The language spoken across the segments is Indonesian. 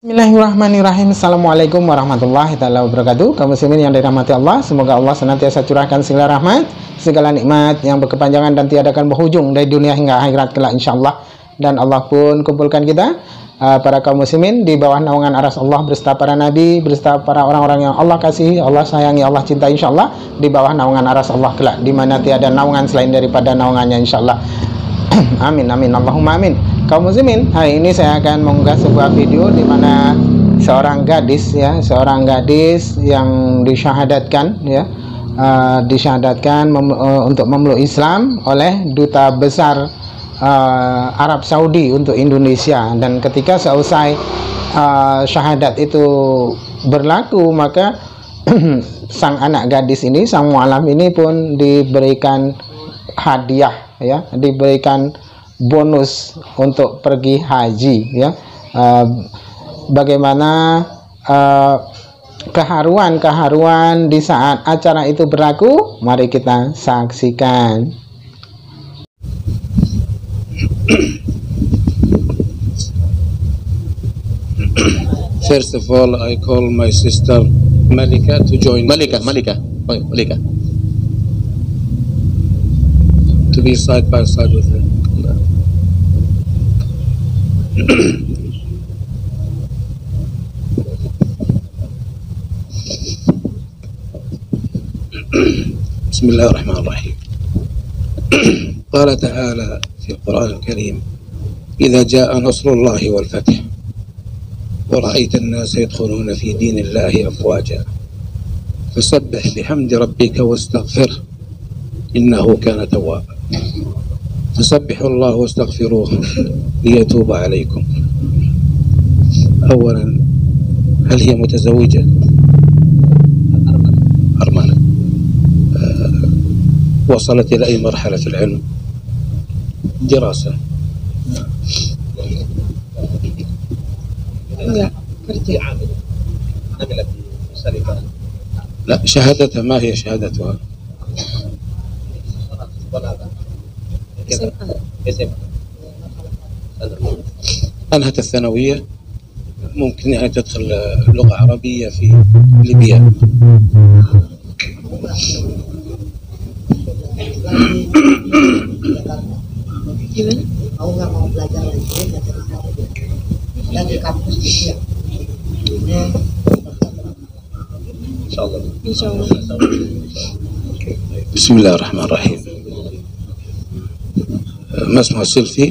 Bismillahirrahmanirrahim. Assalamualaikum warahmatullahi taala wabarakatuh. Kaum muslimin yang dirahmati Allah, semoga Allah senantiasa curahkan segala rahmat, segala nikmat yang berkepanjangan dan tiada akan berhujung dari dunia hingga akhirat kelak insyaallah. Dan Allah pun kumpulkan kita para kaum muslimin di bawah naungan aras Allah beserta para nabi, beserta para orang-orang yang Allah kasihi, Allah sayangi, Allah cinta insyaallah, di bawah naungan aras Allah kelak, di mana tiada naungan selain daripada naungannya insyaallah. Amin amin Allahumma amin. Kaum muslimin, hari ini saya akan mengunggah sebuah video di mana seorang gadis yang disyahadatkan untuk memeluk Islam oleh duta besar Arab Saudi untuk Indonesia. Dan ketika selesai syahadat itu berlaku, maka sang anak gadis ini, sang mu'alaf ini pun diberikan hadiah, diberikan bonus untuk pergi haji, bagaimana keharuan di saat acara itu berlaku, mari kita saksikan. First of all, I call my sister Malika to join. Malika. To be side by side with her. بسم الله الرحمن الرحيم. قال تعالى في القرآن الكريم: إذا جاء نصر الله والفتح ورأيت الناس يدخلون في دين الله أفواجا فسبح بحمد ربك واستغفره إنه كان توابا. فسبحوا الله واستغفروه ليتوب عليكم. أولا، هل هي متزوجة؟ أرملة. وصلت إلى أي مرحلة في العلم؟ دراسة. لا، شهادتها ما هي شهادتها؟ أنهت الثانوية، ممكن يعني تدخل لغة عربية في ليبيا. بسم الله الرحمن الرحيم. ما اسمها؟ سيلفي.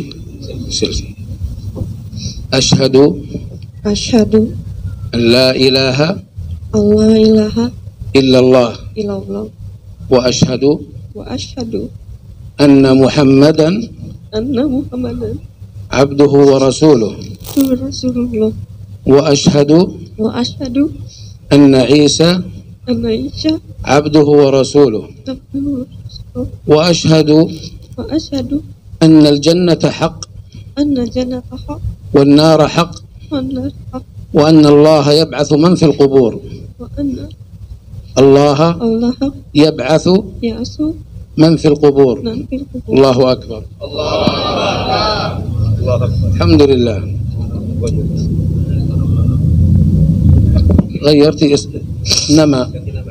أشهد أن لا إله إلا الله وأشهد أن محمدا عبده ورسوله وأشهد أن عيسى عبده ورسوله وأشهد أن الجنة حق والنار حق وأن الله يبعث من في القبور. الله يبعث من في القبور. الله أكبر. الحمد لله. غيرتي اسم نما.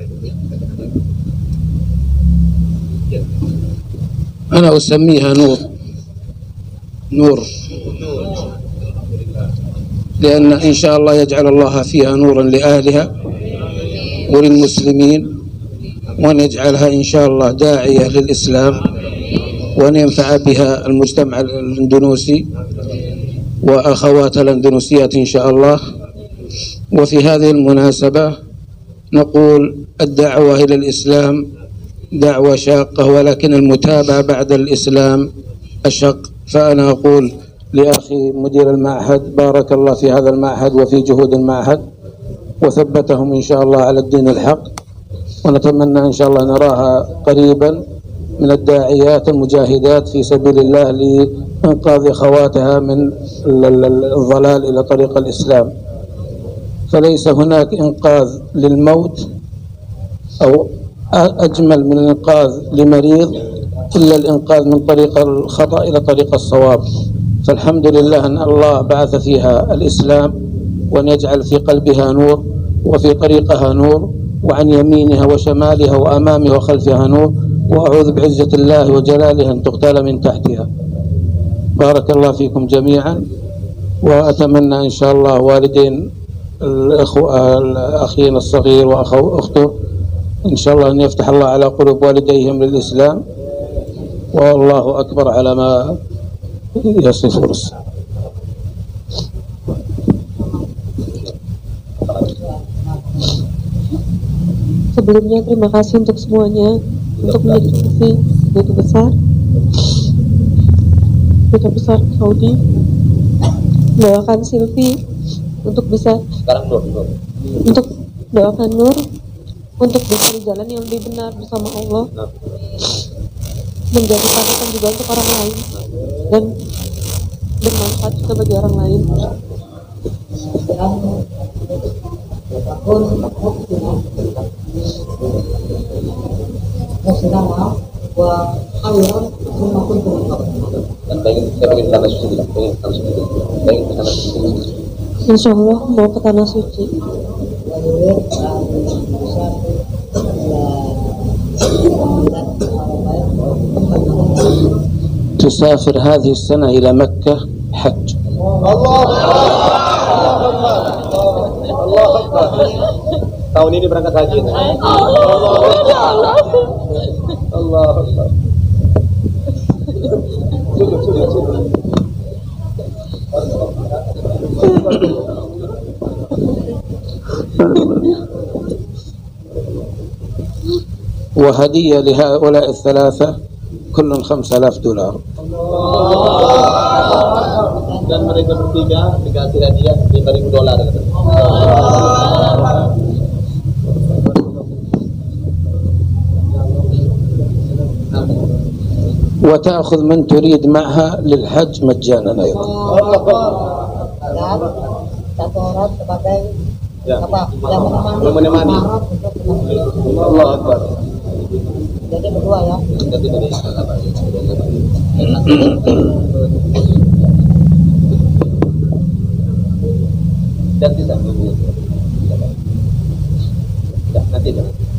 أنا أسميها نور لأن إن شاء الله يجعل الله فيها نورا لأهلها وللمسلمين، وأن يجعلها إن شاء الله داعية للإسلام، وأن ينفع بها المجتمع الأندونوسي وأخوات الأندونوسيات إن شاء الله. وفي هذه المناسبة نقول الدعوة إلى الإسلام دعوة شاقة، ولكن المتابعة بعد الإسلام أشق. فأنا أقول لأخي مدير المعهد: بارك الله في هذا المعهد وفي جهود المعهد، وثبتهم إن شاء الله على الدين الحق، ونتمنى إن شاء الله نراها قريبا من الداعيات المجاهدات في سبيل الله لإنقاذ أخواتها من الضلال إلى طريق الإسلام. فليس هناك إنقاذ للموت أو أجمل من الإنقاذ لمريض إلا الإنقاذ من طريق الخطأ إلى طريق الصواب. فالحمد لله أن الله بعث فيها الإسلام وأن يجعل في قلبها نور وفي طريقها نور وعن يمينها وشمالها وأمامها وخلفها نور، وأعوذ بعزة الله وجلاله أن تغتال من تحتها. بارك الله فيكم جميعا، وأتمنى إن شاء الله والدين الأخين الصغير وأخته إن شاء الله أن يفتح الله على قلوب والديهم للإسلام، والله أكبر على ما يصفون. Sebelumnya terima kasih untuk semuanya, untuk menjadi saksi Duta Besar Saudi. Doakan Silvi untuk bisa untuk doakan Nur untuk bisa di jalan yang lebih benar bersama Allah, menjadi panutan juga untuk orang lain dan bermanfaat juga bagi orang lain. Insya Allah mau ke tanah suci. تسافر هذه السنة إلى مكة حج. Allah Akbar. Tahun ini berangkat haji. Allah Akbar. Sudut. وهدية لهؤلاء الثلاثة كل $5,000. Dan mereka bertiga dikasih hadiah $5,000. وتأخذ من تريد معها للحج مجانا أيضا. Satu orang sebagai yang menemani. Allah Akbar. Jadi berdua ya. Dan tidak nanti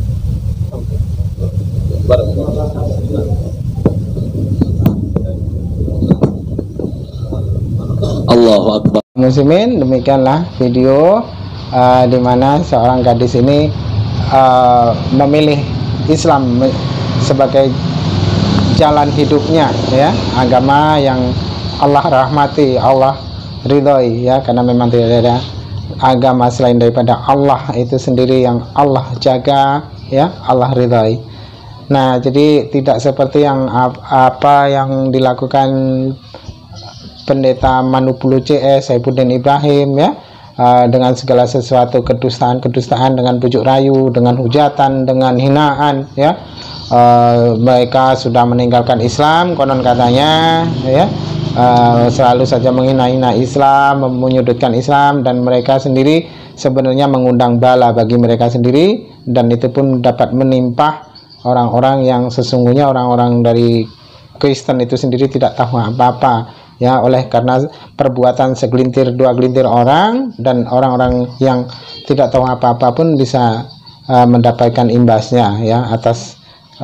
Allahu Akbar. Muslimin, demikianlah video di mana seorang gadis ini memilih Islam sebagai jalan hidupnya, ya, agama yang Allah rahmati, Allah ridhoi, ya, karena memang tidak ada agama selain daripada Allah itu sendiri yang Allah jaga, ya, Allah ridhoi. Nah, jadi tidak seperti yang apa yang dilakukan Pendeta Manupulu CS Saifuddin Ibrahim, ya, dengan segala sesuatu kedustaan dengan bujuk rayu, dengan hujatan, dengan hinaan, ya. Mereka sudah meninggalkan Islam konon katanya, ya, selalu saja menghina-hina Islam, menyudutkan Islam, dan mereka sendiri sebenarnya mengundang bala bagi mereka sendiri, dan itu pun dapat menimpa orang-orang yang sesungguhnya orang-orang dari Kristen itu sendiri tidak tahu apa-apa, ya, oleh karena perbuatan segelintir dua gelintir orang, dan orang-orang yang tidak tahu apa-apa pun bisa mendapatkan imbasnya, ya, atas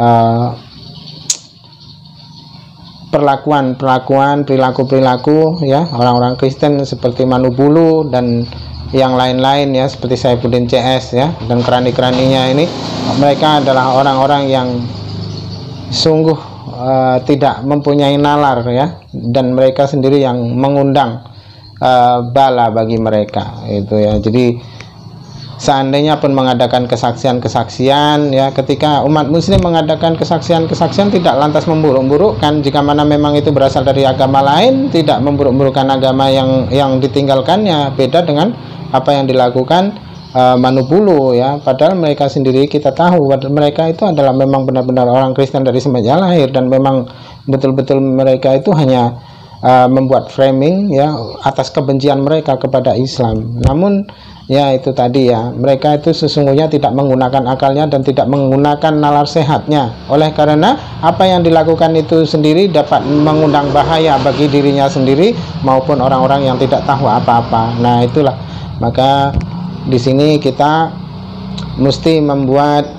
perilaku-perilaku, ya, orang-orang Kristen seperti Manupulu dan yang lain-lain, ya, seperti Saifuddin CS, ya, dan kerani-keraninya ini. Mereka adalah orang-orang yang sungguh tidak mempunyai nalar, ya, dan mereka sendiri yang mengundang bala bagi mereka itu, ya. Jadi seandainya pun mengadakan kesaksian-kesaksian, ya, ketika umat muslim mengadakan kesaksian-kesaksian tidak lantas memburuk-burukkan, jika mana memang itu berasal dari agama lain, tidak memburuk-burukkan agama yang ditinggalkannya, beda dengan apa yang dilakukan Manupulu, ya, padahal mereka sendiri kita tahu mereka itu adalah memang benar-benar orang Kristen dari semenjak lahir, dan memang betul-betul mereka itu hanya membuat framing, ya, atas kebencian mereka kepada Islam. Namun, ya, itu tadi, ya, mereka itu sesungguhnya tidak menggunakan akalnya dan tidak menggunakan nalar sehatnya, oleh karena apa yang dilakukan itu sendiri dapat mengundang bahaya bagi dirinya sendiri maupun orang-orang yang tidak tahu apa-apa. Nah, itulah Maka di sini kita mesti membuat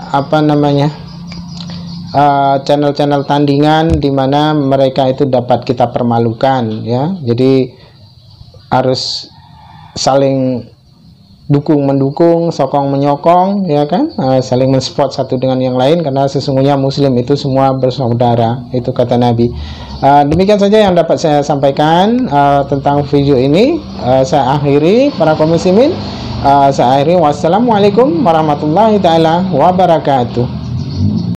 channel-channel tandingan di mana mereka itu dapat kita permalukan, ya. Jadi harus saling dukung mendukung, sokong menyokong, ya kan, saling mensupport satu dengan yang lain, karena sesungguhnya muslim itu semua bersaudara, itu kata Nabi. Demikian saja yang dapat saya sampaikan tentang video ini. Saya akhiri, para kaum muslimin, saya akhiri. Wassalamualaikum warahmatullahi taala wabarakatuh.